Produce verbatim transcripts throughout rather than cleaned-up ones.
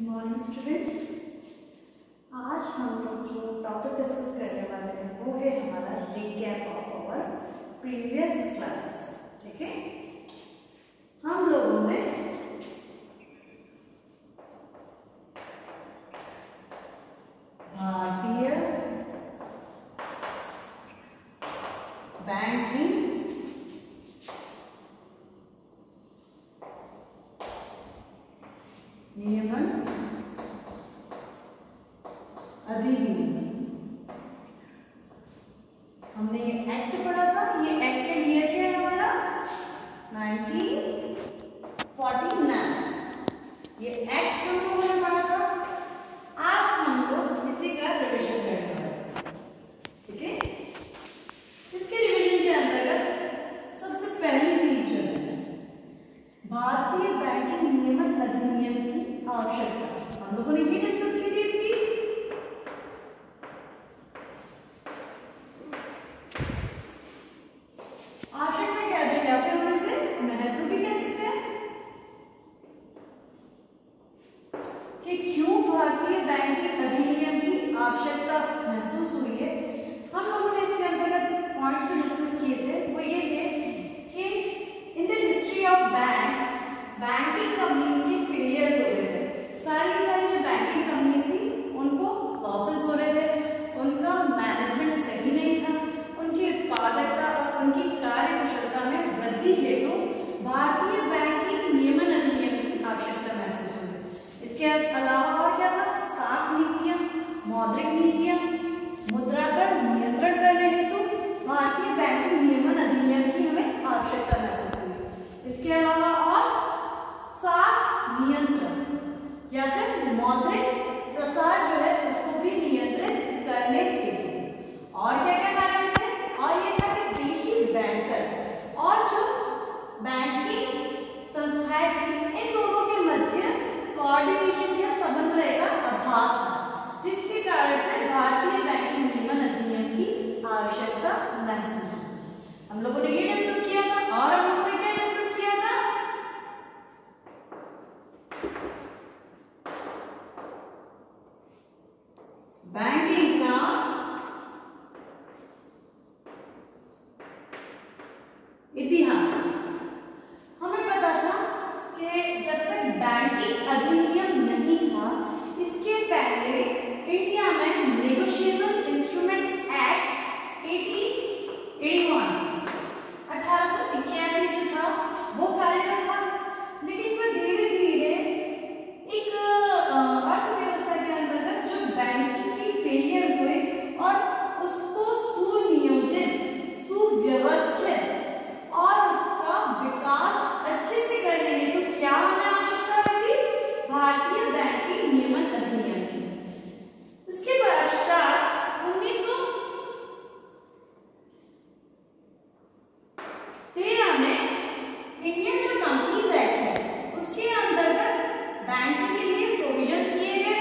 Morning students, आज हम लोग जो टॉपिक डिस्कस करने वाले हैं वो है हमारा recap of our previous classes. ठीक है, हम लोगों ने भारतीय बैंकिंग नियमन अधिनियम, हमने ये एक्ट पढ़ा था। ये एक्ट का ईयर क्या है हमारा नाइनटीन फोर्टी नाइन। ये एक्ट हम लोगों ने पढ़ा था। आज हम लोग इसी का रिवीजन करने वाले हैं। ठीक है, इसके रिवीजन के अंतर्गत सबसे पहली चीज जो है भारतीय बैंकिंग नियमन अधिनियम की आवश्यकता। हम लोगों ने भी डिस्कस की थी इसकी। आवश्यकता क्या थी या फिर हम इसे महत्व भी कह सकते हैं कि क्यों भारतीय बैंकिंग अधिनियम की आवश्यकता महसूस हुई है। हम लोगों ने इसके अंतर्गत पॉइंट्स डिस्कस किए थे। वो ये थे कि in the history of banks banking companies के फेलियर्स हो रहे थे। सारी की सारी जो बैंकिंग कंपनीज थी उनको लॉसेस हो रहे थे, उनका मैनेजमेंट सही नहीं था, उनकी उत्पादकता और उनकी कार्य कुशलता में वृद्धि हेतु तो भारतीय बैंकिंग नियमन अधिनियम की आवश्यकता महसूस हुई। इसके अलावा और क्या था, साख नीतियां, मौद्रिक नीतियां, मुद्रा पर नियंत्रण करने हेतु तो भारतीय बैंकिंग नियमन अधिनियम की हमें आवश्यकता महसूस हुई। इसके अलावा और साख नियंत्रण या फिर मौद्रिक प्रसार जो है उसको भी नियंत्रित करने हेतु और क्या क्या कारण थे, और ये था कि देशी बैंकर और जो बैंकिंग संस्थाएं थी इन दोनों के मध्य कोऑर्डिनेशन या समन्वय का अभाव था, जिसके कारण से भारतीय बैंकिंग नियमन अधिनियम की आवश्यकता महसूस हुई। हम लोगों ने ये डिस्कस किया था। और हम लोगों ने क्या डिस्कस किया था, बैंकिंग का इतिहास। हमें पता था कि जब तक बैंकिंग अधिनियम नहीं था, इसके पहले इंडिया में नेगोशिएबल इंस्ट्रूमेंट एक्ट अठारह सौ इक्यासी जो था वो कार्यरत था। लेकिन फिर धीरे धीरे एक अर्थव्यवस्था के अंतर्गत जो बैंकिंग की फेलियर्स हुए और उसको सुनियोजित, सुव्यवस्थित और उसका विकास अच्छे से करने में तो क्या हमें आवश्यकता हुई, भारतीय बैंकिंग नियमन अधिनियम की। उसके पश्चात उन्नीस सौ तेरह में इंडियन जो कंपनीज एक्ट है उसके अंतर्गत बैंकिंग के लिए प्रोविजंस किए गए।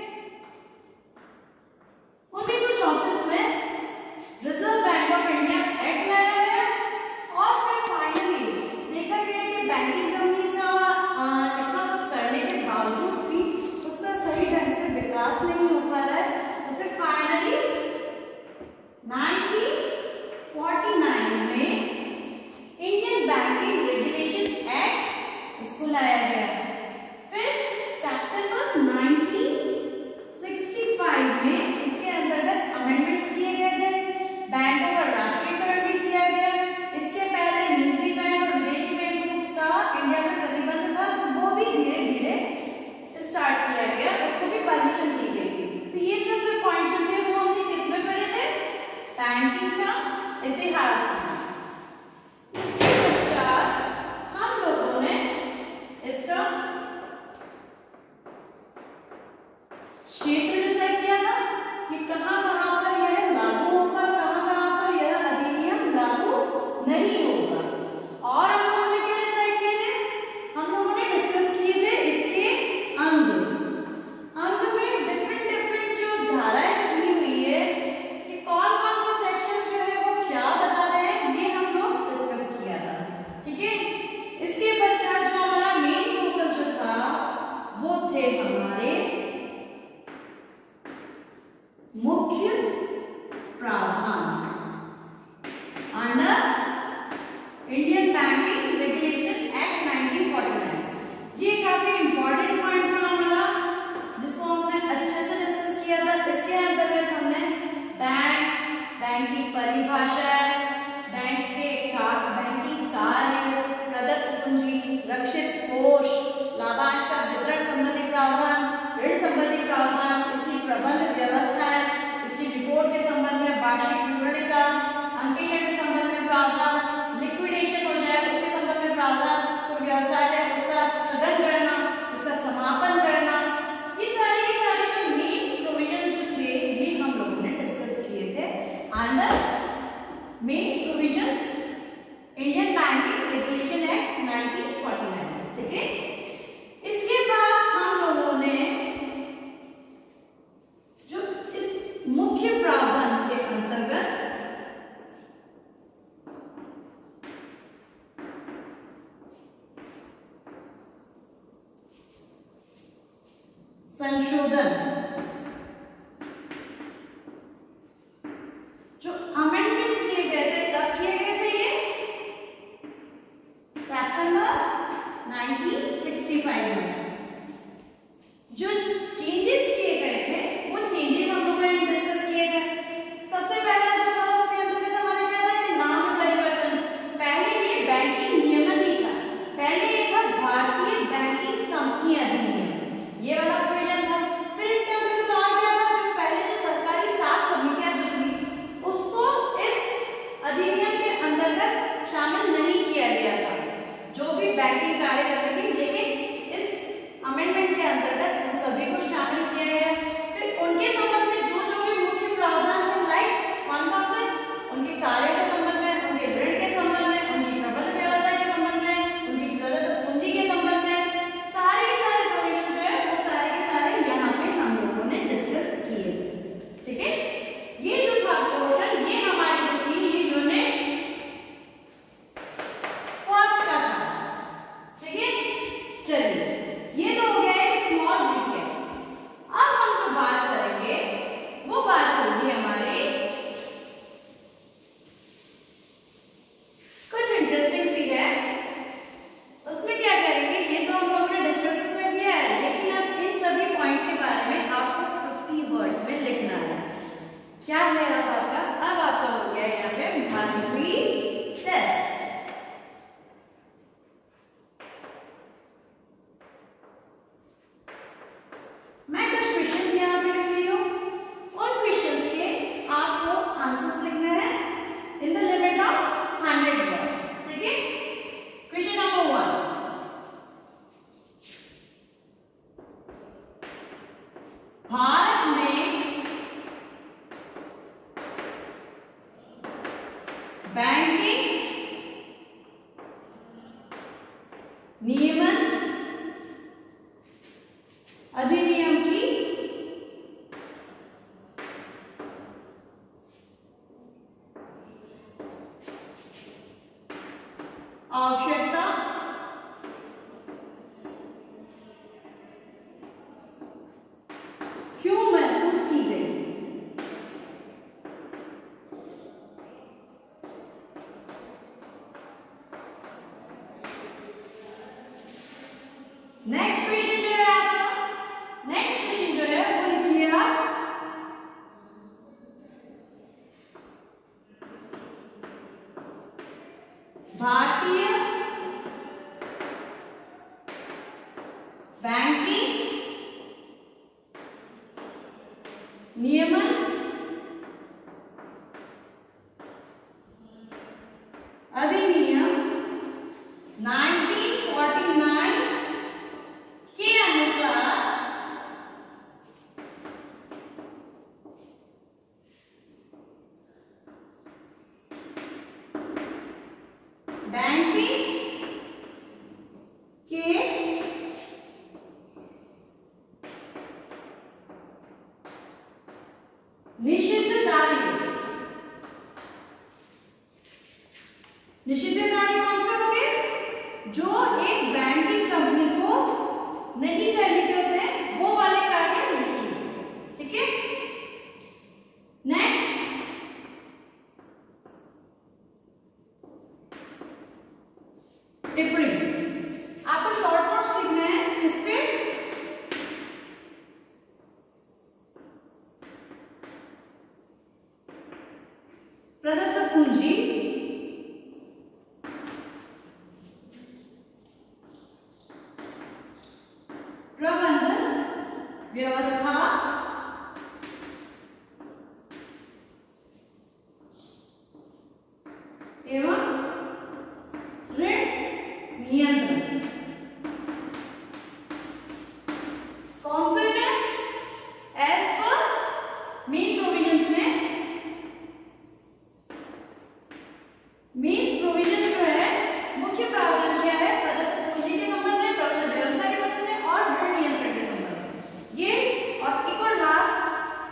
उन्नीस सौ चौंतीस में Reserve Bank of India act लाया गया और फिर फाइनली देखा गया कि बैंकिंग कंपनीज का इतना सब करने के बावजूद भी उसका सही ढंग से विकास नहीं हो पा रहा है। तो फिर फाइनली नाइनटीन फोर्टी नाइन में इंडियन बैंकिंग रेगुलेशन एक्ट इसको लाया गया। फिर सितंबर नाइनटीन सिक्सटी फाइव में इसके अंतर्गत अमेंडमेंट्स किए गए थे। बैंकों का राष्ट्रीयकरण भी किया गया। इसके पहले निजी बैंक और विदेशी बैंकों का इम्पोर्टेंट पॉइंट था हमारा जिसको हमने अच्छे से डिस्कस किया था। इसके अंतर्गत हमने बैंक, बैंक की परिभाषा, बैंक के बैंकिंग कार्य, प्रदत्त पूंजी, रक्षित कोष, लाभांश का वितरण संबंधी प्रावधान, ऋण संबंधी प्रावधान, इसकी प्रबंध व्यवस्था, इसकी रिपोर्ट के संबंध में वार्षिक विवरणिका, अंकेक्षण के संबंध में प्रावधान, लिक्विडेशन हो जाए उसके संबंध में प्रावधान, तो व्यवसाय है उसका स्थगन करना, उसका समापन करना, ये सारे के सारे जो मेन प्रोविजंस जो थे ये हम लोगों ने डिस्कस किए थे under main provisions Indian banking regulation act nineteen forty nine. ठीक है, इसके बाद हम लोगों ने जो इस मुख्य प्रावधान के अंतर्गत संशोधन, जो अमेंडमेंट्स किए गए थे कब किए गए थे, ये सितंबर नाइनटीन सिक्सटी फाइव में जो चेंजेस किए गए थे वो चेंजेस हम लोगों ने डिस्कस किए थे। सबसे पहला जो था उसके अंतर्गत हमारे क्या था कि नाम में परिवर्तन। पहले ये बैंकिंग नियमन ही था, पहले ये था भारतीय बैंकिंग कंपनी अधिनियम, ये वाला प्रोविजन था। फिर इसके अंतर्गत और क्या था, जो पहले जो सरकारी सात समितियां जो थी उसको इस अधिनियम के अंतर्गत शामिल नहीं किया गया था, जो भी बैंकिंग कार्य कर रही थी, लेकिन इस अमेंडमेंट के अंतर्गत उन सभी को शामिल किया गया। फिर उनके संबंध में जो जो भी मुख्य प्रावधान थे लाइक कौन कौन से, उनके कार्य के संबंध में, उनके ऋण के संबंध में, उनकी प्रबंध व्यवस्था के संबंध में, उनकी प्रदत्त पूंजी के संबंध में, सारे के सारे प्रोविजन जो है वो सारे के सारे यहाँ पे हम लोगों ने डिस्कस किए थे। ठीक है, ये जो था पोर्शन ये हमारी जो थी ये यूनिट फर्स्ट का था। ठीक है, चलिए ये तो हो गया एक स्मॉल रिकैप। अब हम जो बात करेंगे वो बात होगी हमारी कुछ इंटरेस्टिंग सी है, उसमें क्या करेंगे, ये सब हम लोगों ने डिस्कस कर दिया है, लेकिन अब इन सभी पॉइंट्स के बारे में आपको फिफ्टी वर्ड्स में लिखना है। क्या है अब आपका, अब आपका हो गया यहाँ पे मंथली टेस्ट। मैं कुछ क्वेश्चंस यहाँ पे लिख रही हूँ, उन क्वेश्चंस के आपको आंसर्स लिखने हैं in the limit of hundred words. ठीक है, क्वेश्चन नंबर वन, भारत में बैंकिंग नियमन अधिनियम की आवश्यकता क्यों महसूस की गई। नेक्स्ट क्वेश्चन जो है आपका, नेक्स्ट क्वेश्चन जो है वो लिखिए आप, भारतीय बैंकिंग नियमन अधिनियम नाइनटीन फोर्टी नाइन के अनुसार बैंकिंग के निषिद्ध कार्य, निषिद्ध कार्य कौन से होंगे, जो एक बैंकिंग कंपनी को नहीं करने के होते हैं वो वाले कार्य लिखिए। ठीक है, नेक्स्ट टिप्पणी, आपको शॉर्ट नोट्स लिखना है किस पे, प्रबंधन व्यवस्था एवं ऋण नियंत्रण कौन से में एज पर मेन प्रोविजंस में मीन्स प्रोविजन जो है मुख्य प्रावधान क्या है प्रदत्त पूंजी के संबंध में, प्रबंधन व्यवस्था के संबंध में और ऋण नियंत्रण के संबंध में। ये और एक और लास्ट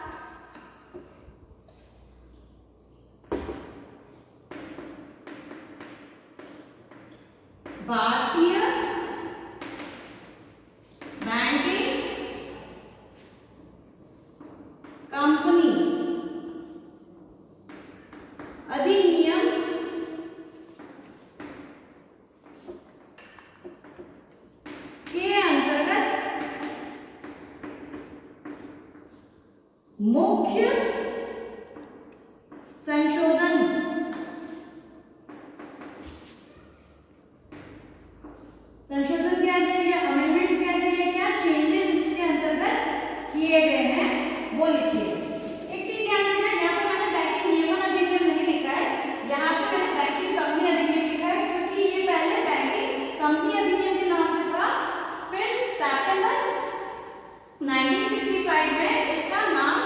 भारतीय बैंकिंग कंपनी अधिनियम के अंतर्गत मुख्य संशोधन संशोधन के अंतर्गत अमेंडमेंट्स के अंतर्गत क्या चेंजेस इसके अंतर्गत किए गए हैं वो लिखिए। एक चीज ध्यान रखना, यहाँ पे मैंने बैंकिंग नियमन अधिनियम नहीं लिखा है, यहाँ पे मैंने बैंकिंग कंपनी अधिनियम लिखा है क्योंकि ये पहले बैंकिंग कंपनी अधिनियम के नाम से था, फिर सितंबर उन्नीस सौ पैंसठ में इसका नाम